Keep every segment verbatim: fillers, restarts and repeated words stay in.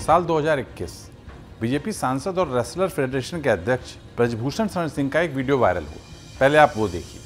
साल दो हज़ार इक्कीस बीजेपी सांसद और रेसलर फेडरेशन के अध्यक्ष ब्रजभूषण शरण सिंह का एक वीडियो वायरल हुआ। पहले आप वो देखिए।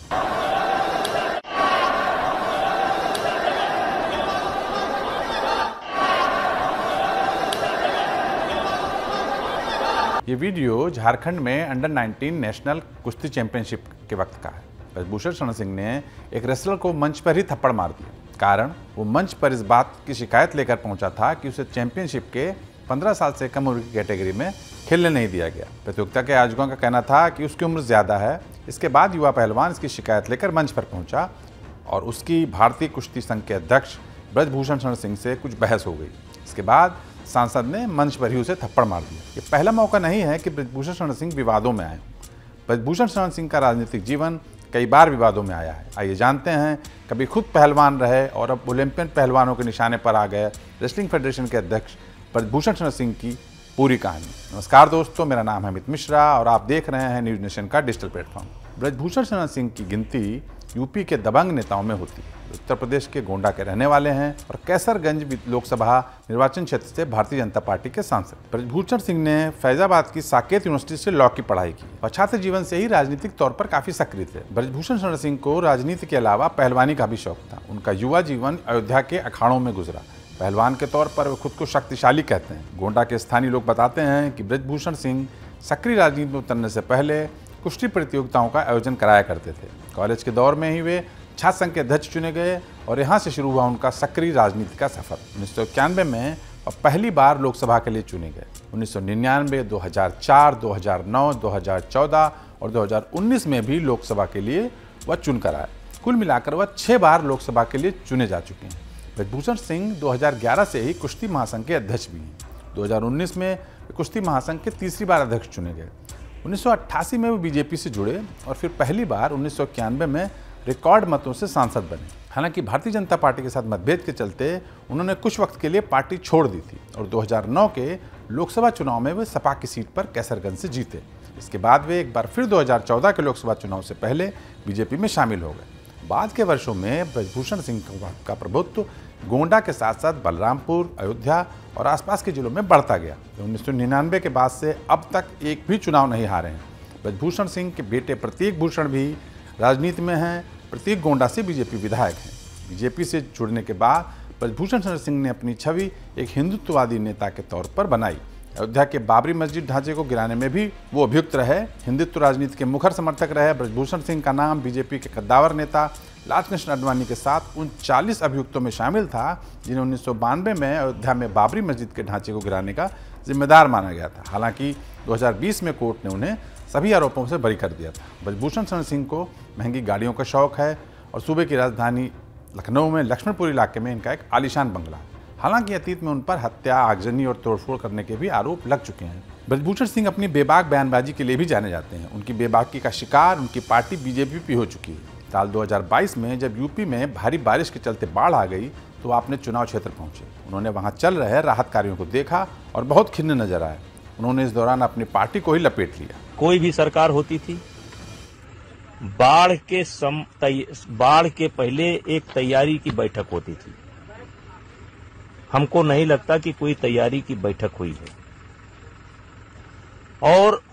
ये वीडियो झारखंड में अंडर नाइनटीन नेशनल कुश्ती चैंपियनशिप के वक्त का है। ब्रजभूषण शरण सिंह ने एक रेसलर को मंच पर ही थप्पड़ मार दिया। कारण वो मंच पर इस बात की शिकायत लेकर पहुंचा था कि उसे चैंपियनशिप के पंद्रह साल से कम उम्र की कैटेगरी में खेलने नहीं दिया गया। प्रतियोगिता के आयोजकों का कहना था कि उसकी उम्र ज्यादा है। इसके बाद युवा पहलवान इसकी शिकायत लेकर मंच पर पहुंचा और उसकी भारतीय कुश्ती संघ के अध्यक्ष ब्रजभूषण शरण सिंह से कुछ बहस हो गई। इसके बाद सांसद ने मंच पर ही उसे थप्पड़ मार दिया। ये पहला मौका नहीं है कि ब्रजभूषण शरण सिंह विवादों में आए। ब्रजभूषण शरण सिंह का राजनीतिक जीवन कई बार विवादों में आया है। आइए जानते हैं, कभी खुद पहलवान रहे और अब ओलंपियन पहलवानों के निशाने पर आ गए रेसलिंग फेडरेशन के अध्यक्ष ब्रजभूषण शरण सिंह की पूरी कहानी। नमस्कार दोस्तों, मेरा नाम है अमित मिश्रा और आप देख रहे हैं न्यूज नेशन का डिजिटल प्लेटफॉर्म। ब्रजभूषण शरण सिंह की गिनती यूपी के दबंग नेताओं में होती है। उत्तर प्रदेश के गोंडा के रहने वाले हैं और कैसरगंज लोकसभा निर्वाचन क्षेत्र से भारतीय जनता पार्टी के सांसद। ब्रजभूषण सिंह ने फैजाबाद की साकेत यूनिवर्सिटी से लॉ की पढ़ाई की और छात्र जीवन से ही राजनीतिक तौर पर काफी सक्रिय थे। ब्रजभूषण शरण सिंह को राजनीति के अलावा पहलवानी का भी शौक था। उनका युवा जीवन अयोध्या के अखाड़ों में गुजरा। पहलवान के तौर पर वे खुद को शक्तिशाली कहते हैं। गोंडा के स्थानीय लोग बताते हैं कि ब्रजभूषण सिंह सक्रिय राजनीति में उतरने से पहले कुश्ती प्रतियोगिताओं का आयोजन कराया करते थे। कॉलेज के दौर में ही वे छात्र संघ के अध्यक्ष चुने गए और यहाँ से शुरू हुआ उनका सक्रिय राजनीति का सफर। उन्नीस सौ इक्यानवे में और पहली बार लोकसभा के लिए चुने गए। उन्नीस सौ निन्यानवे, दो हज़ार चार, दो हज़ार नौ, दो हज़ार चौदह और दो हज़ार उन्नीस में भी लोकसभा के लिए वह चुनकर आए। कुल मिलाकर वह छह बार लोकसभा के लिए चुने जा चुके हैं। ब्रजभूषण सिंह दो हज़ार ग्यारह से ही कुश्ती महासंघ के अध्यक्ष भी हैं। दो हज़ार उन्नीस में कुश्ती महासंघ के तीसरी बार अध्यक्ष चुने गए। उन्नीस सौ अट्ठासी में वो बीजेपी से जुड़े और फिर पहली बार उन्नीस सौ इक्यानवे में रिकॉर्ड मतों से सांसद बने। हालांकि भारतीय जनता पार्टी के साथ मतभेद के चलते उन्होंने कुछ वक्त के लिए पार्टी छोड़ दी थी और दो हज़ार नौ के लोकसभा चुनाव में वे सपा की सीट पर कैसरगंज से जीते। इसके बाद वे एक बार फिर दो हज़ार चौदह के लोकसभा चुनाव से पहले बीजेपी में शामिल हो गए। बाद के वर्षों में ब्रजभूषण सिंह का प्रभुत्व गोंडा के साथ साथ बलरामपुर, अयोध्या और आसपास के जिलों में बढ़ता गया। उन्नीस सौ निन्यानवे के बाद से अब तक एक भी चुनाव नहीं हारे हैं। ब्रजभूषण सिंह के बेटे प्रतीक भूषण भी राजनीति में हैं। प्रतीक गोंडा से बीजेपी विधायक हैं। बीजेपी से जुड़ने के बाद ब्रजभूषण शरण सिंह ने अपनी छवि एक हिंदुत्ववादी नेता के तौर पर बनाई। अयोध्या के बाबरी मस्जिद ढांचे को गिराने में भी वो अभियुक्त रहे। हिंदुत्व राजनीति के मुखर समर्थक रहे। ब्रजभूषण सिंह का नाम बीजेपी के कद्दावर नेता लालकृष्ण आडवाणी के साथ उन चालीस अभियुक्तों में शामिल था जिन्हें उन्नीस सौ बानवे में अयोध्या में बाबरी मस्जिद के ढांचे को गिराने का जिम्मेदार माना गया था। हालांकि दो हज़ार बीस में कोर्ट ने उन्हें सभी आरोपों से बरी कर दिया था। ब्रजभूषण शरण सिंह को महंगी गाड़ियों का शौक है और सूबे की राजधानी लखनऊ में लक्ष्मणपुर इलाके में इनका एक आलीशान बंगला है। हालांकि अतीत में उन पर हत्या, आगजनी और तोड़फोड़ करने के भी आरोप लग चुके हैं। ब्रजभूषण सिंह अपनी बेबाक बयानबाजी के लिए भी जाने जाते हैं। उनकी बेबाकी का शिकार उनकी पार्टी बीजेपी भी हो चुकी है। साल दो हज़ार बाईस में जब यूपी में भारी बारिश के चलते बाढ़ आ गई तो आपने चुनाव क्षेत्र पहुंचे। उन्होंने वहां चल रहे राहत कार्यों को देखा और बहुत खिन्न नजर आए। उन्होंने इस दौरान अपनी पार्टी को ही लपेट लिया। कोई भी सरकार होती थी, बाढ़ के सम बाढ़ के पहले एक तैयारी की बैठक होती थी। हमको नहीं लगता कि कोई तैयारी की बैठक हुई है और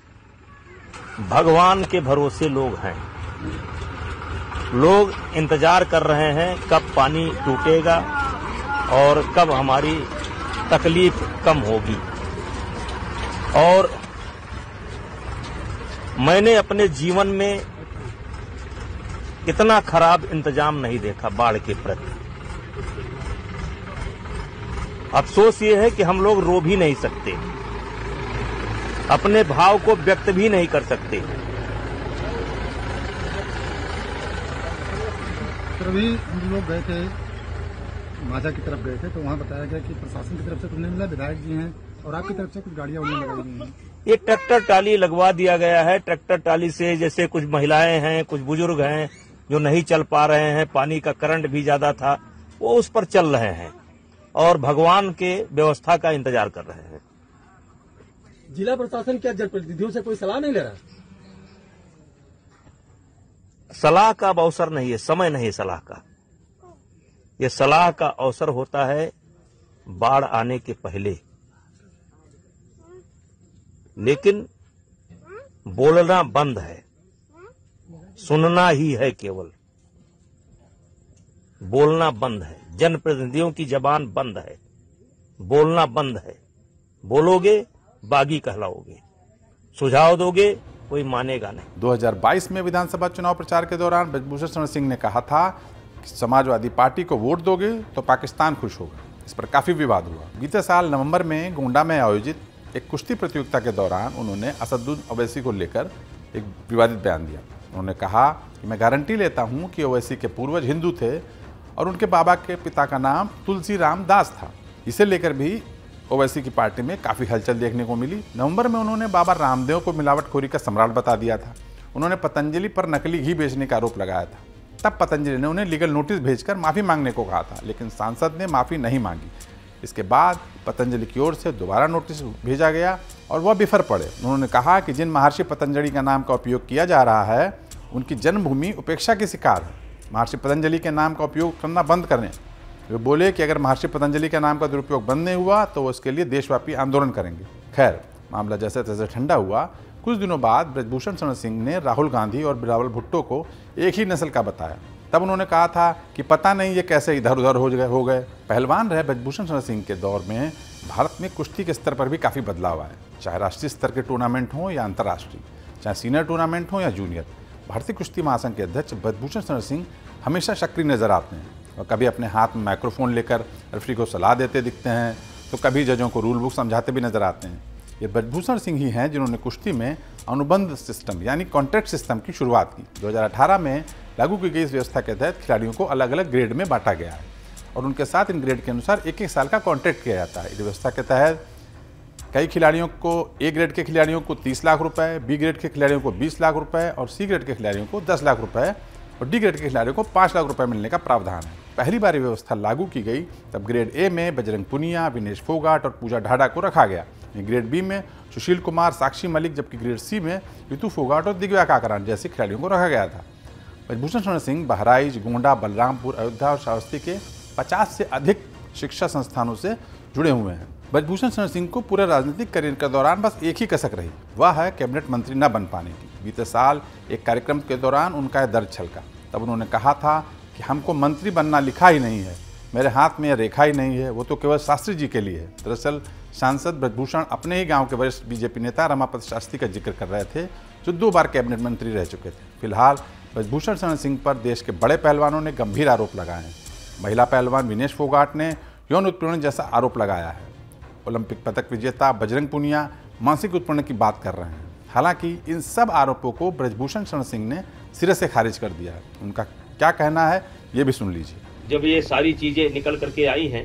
भगवान के भरोसे लोग हैं। लोग इंतजार कर रहे हैं कब पानी टूटेगा और कब हमारी तकलीफ कम होगी। और मैंने अपने जीवन में इतना खराब इंतजाम नहीं देखा बाढ़ के प्रति। अफसोस ये है कि हम लोग रो भी नहीं सकते, अपने भाव को व्यक्त भी नहीं कर सकते। अभी हम लोग गए थे, माझा की तरफ गए थे तो वहाँ बताया गया कि प्रशासन की तरफ से कुछ नहीं मिला, विधायक जी हैं और आपकी तरफ से कुछ गाड़ियां उन्हें लगाई गई हैं। एक ट्रैक्टर टाली लगवा दिया गया है। ट्रैक्टर टाली से जैसे कुछ महिलाएं हैं, कुछ बुजुर्ग हैं जो नहीं चल पा रहे हैं, पानी का करंट भी ज्यादा था, वो उस पर चल रहे हैं और भगवान के व्यवस्था का इंतजार कर रहे हैं। जिला प्रशासन क्या जनप्रतिनिधियों से कोई सलाह नहीं ले रहा? सलाह का अब अवसर नहीं है, समय नहीं है सलाह का। ये सलाह का अवसर होता है बाढ़ आने के पहले, लेकिन बोलना बंद है, सुनना ही है केवल। बोलना बंद है, जनप्रतिनिधियों की जबान बंद है, बोलना बंद है। बोलोगे बागी कहलाओगे, सुझाव दोगे कोई मानेगा नहीं। दो हज़ार बाईस में विधानसभा चुनाव प्रचार के दौरान ब्रजभूषण शरण सिंह ने कहा था कि समाजवादी पार्टी को वोट दोगे तो पाकिस्तान खुश होगा। इस पर काफी विवाद हुआ। बीते साल नवंबर में गोंडा में आयोजित एक कुश्ती प्रतियोगिता के दौरान उन्होंने असदुद्दीन ओवैसी को लेकर एक विवादित बयान दिया। उन्होंने कहा कि मैं गारंटी लेता हूं कि ओवैसी के पूर्वज हिंदू थे और उनके बाबा के पिता का नाम तुलसी राम दास था। इसे लेकर भी ओवैसी की पार्टी में काफ़ी हलचल देखने को मिली। नवंबर में उन्होंने बाबा रामदेव को मिलावटखोरी का सम्राट बता दिया था। उन्होंने पतंजलि पर नकली घी बेचने का आरोप लगाया था। तब पतंजलि ने उन्हें लीगल नोटिस भेजकर माफ़ी मांगने को कहा था, लेकिन सांसद ने माफ़ी नहीं मांगी। इसके बाद पतंजलि की ओर से दोबारा नोटिस भेजा गया और वह बिफर पड़े। उन्होंने कहा कि जिन महर्षि पतंजलि का नाम का उपयोग किया जा रहा है उनकी जन्मभूमि उपेक्षा की शिकार है। महर्षि पतंजलि के नाम का उपयोग करना बंद करें। वे बोले कि अगर महर्षि पतंजलि का नाम का दुरुपयोग बंद नहीं हुआ तो वो इसके लिए देशव्यापी आंदोलन करेंगे। खैर, मामला जैसे तैसे ठंडा हुआ। कुछ दिनों बाद ब्रजभूषण शरण सिंह ने राहुल गांधी और बिलावल भुट्टो को एक ही नस्ल का बताया। तब उन्होंने कहा था कि पता नहीं ये कैसे इधर उधर हो गए हो गए पहलवान रहे ब्रजभूषण शरण सिंह के दौर में भारत में कुश्ती के स्तर पर भी काफ़ी बदलाव आए। चाहे राष्ट्रीय स्तर के टूर्नामेंट हों या अंतर्राष्ट्रीय, चाहे सीनियर टूर्नामेंट हो या जूनियर, भारतीय कुश्ती महासंघ के अध्यक्ष ब्रजभूषण शरण सिंह हमेशा सक्रिय नजर आते हैं और कभी अपने हाथ में माइक्रोफोन लेकर रेफरी को सलाह देते दिखते हैं, तो कभी जजों को रूल बुक समझाते भी नजर आते हैं। ये ब्रजभूषण सिंह ही हैं जिन्होंने कुश्ती में अनुबंध सिस्टम यानी कॉन्ट्रैक्ट सिस्टम की शुरुआत की। दो हज़ार अठारह में लागू की गई इस व्यवस्था के तहत खिलाड़ियों को अलग अलग ग्रेड में बांटा गया है और उनके साथ इन ग्रेड के अनुसार एक एक साल का कॉन्ट्रैक्ट किया जाता है। इस व्यवस्था के तहत कई खिलाड़ियों को ए ग्रेड के खिलाड़ियों को तीस लाख रुपए, बी ग्रेड के खिलाड़ियों को बीस लाख रुपए और सी ग्रेड के खिलाड़ियों को दस लाख रुपए और डी ग्रेड के खिलाड़ियों को पाँच लाख रुपए मिलने का प्रावधान है। पहली बार ये व्यवस्था लागू की गई तब ग्रेड ए में बजरंग पुनिया, विनेश फोगाट और पूजा ढाडा को रखा गया। ग्रेड बी में सुशील कुमार, साक्षी मलिक, जबकि ग्रेड सी में ऋतु फोगाट और दिव्या काकरान जैसे खिलाड़ियों को रखा गया था। ब्रजभूषण शरण सिंह बहराइच, गोंडा, बलरामपुर, अयोध्या और श्रावस्ती के पचास से अधिक शिक्षा संस्थानों से जुड़े हुए हैं। ब्रजभूषण शरण सिंह को पूरे राजनीतिक करियर के दौरान बस एक ही कसक रही, वह है कैबिनेट मंत्री न बन पाने की। बीते साल एक कार्यक्रम के दौरान उनका दर्द छलका। तब उन्होंने कहा था कि हमको मंत्री बनना लिखा ही नहीं है, मेरे हाथ में यह रेखा ही नहीं है, वो तो केवल शास्त्री जी के लिए है। दरअसल सांसद ब्रजभूषण अपने ही गांव के वरिष्ठ बीजेपी नेता रमापति शास्त्री का जिक्र कर रहे थे, जो दो बार कैबिनेट मंत्री रह चुके थे। फिलहाल ब्रजभूषण शरण सिंह पर देश के बड़े पहलवानों ने गंभीर आरोप लगाए हैं। महिला पहलवान विनेश फोगाट ने यौन उत्पीड़न जैसा आरोप लगाया है। ओलंपिक पदक विजेता बजरंग पुनिया मानसिक उत्पीड़न की बात कर रहे हैं। हालांकि इन सब आरोपों को ब्रजभूषण शरण सिंह ने सिरे से खारिज कर दिया है। उनका क्या कहना है ये भी सुन लीजिए। जब ये सारी चीजें निकल करके आई हैं,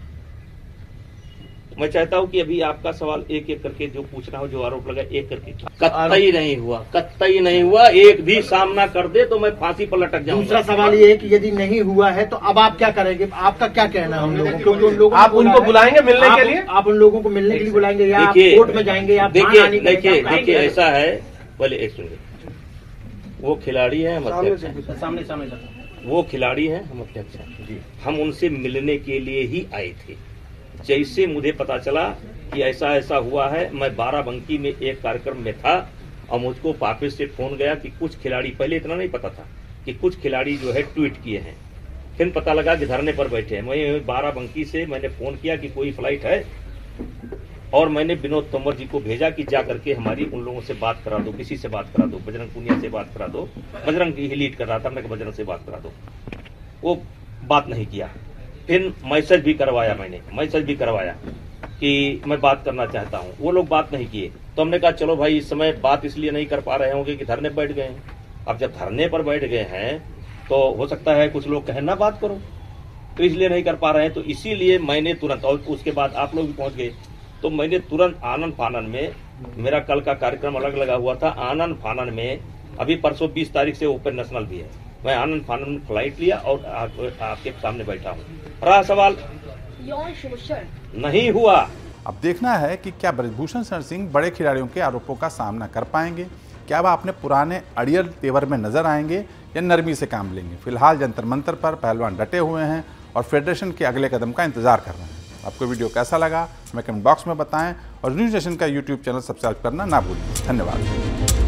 मैं चाहता हूं कि अभी आपका सवाल एक एक करके जो पूछना हो, जो आरोप लगा, एक करके। कतई नहीं हुआ, कतई नहीं हुआ। एक भी सामना कर दे तो मैं फांसी पर लटक जाऊंगा। दूसरा सवाल ये है कि यदि नहीं हुआ है तो अब आप क्या करेंगे? आपका क्या कहना है उन लोगों को? क्योंकि उन लोगों आप उनको बुलाएंगे मिलने के लिए? आप उन लोगों को मिलने के लिए बुलाएंगे या आप कोर्ट में जाएंगे या देखिए देखिए देखिए ऐसा है, पहले एक सुनिए, वो खिलाड़ी है, हम अध्यक्ष हैं। सामने सामने वो खिलाड़ी हैं, हम अध्यक्ष हैं। हम उनसे मिलने के लिए ही आए थे। जैसे मुझे पता चला कि ऐसा ऐसा हुआ है, मैं बाराबंकी में एक कार्यक्रम में था और मुझको वापस से फोन गया कि कुछ खिलाड़ी, पहले इतना नहीं पता था कि कुछ खिलाड़ी जो है ट्वीट किए हैं, फिर पता लगा कि धरने पर बैठे हैं। मैं बाराबंकी से मैंने फोन किया कि कोई फ्लाइट है और मैंने विनोद तोमर जी को भेजा कि जा करके हमारी उन लोगों से बात करा दो, किसी से बात करा दो, बजरंग पुनिया से बात करा दो। बजरंग ही लीड कर रहा था, मैं बजरंग से बात करा दो। वो बात नहीं किया। फिर मैसेज भी करवाया, मैंने मैसेज भी करवाया कि मैं बात करना चाहता हूं, वो लोग बात नहीं किए। तो हमने कहा चलो भाई, इस समय बात इसलिए नहीं कर पा रहे होंगे कि धरने बैठ गए हैं। अब जब धरने पर बैठ गए हैं तो हो सकता है कुछ लोग कहें ना बात करो, तो इसलिए नहीं कर पा रहे हैं। तो इसीलिए मैंने तुरंत, और उसके बाद आप लोग भी पहुंच गए, तो मैंने तुरंत आनन फानन में, मेरा कल का कार्यक्रम अलग लगा हुआ था, आनन फानन में अभी परसों बीस तारीख से ओपन नेशनल भी है, मैं आनंद फानन में फ्लाइट लिया और आ, आपके सामने बैठा हूँ। रहा सवाल, यौन शोषण नहीं हुआ। अब देखना है कि क्या ब्रजभूषण शरण सिंह बड़े खिलाड़ियों के आरोपों का सामना कर पाएंगे, क्या वह अपने पुराने अड़ियल तेवर में नजर आएंगे या नरमी से काम लेंगे। फिलहाल जंतर मंतर पर पहलवान डटे हुए हैं और फेडरेशन के अगले कदम का इंतजार कर रहे हैं। आपको वीडियो कैसा लगा हमें कमेंट बॉक्स में बताएं और न्यूज नेशन का यूट्यूब चैनल सब्सक्राइब करना ना भूलिए। धन्यवाद।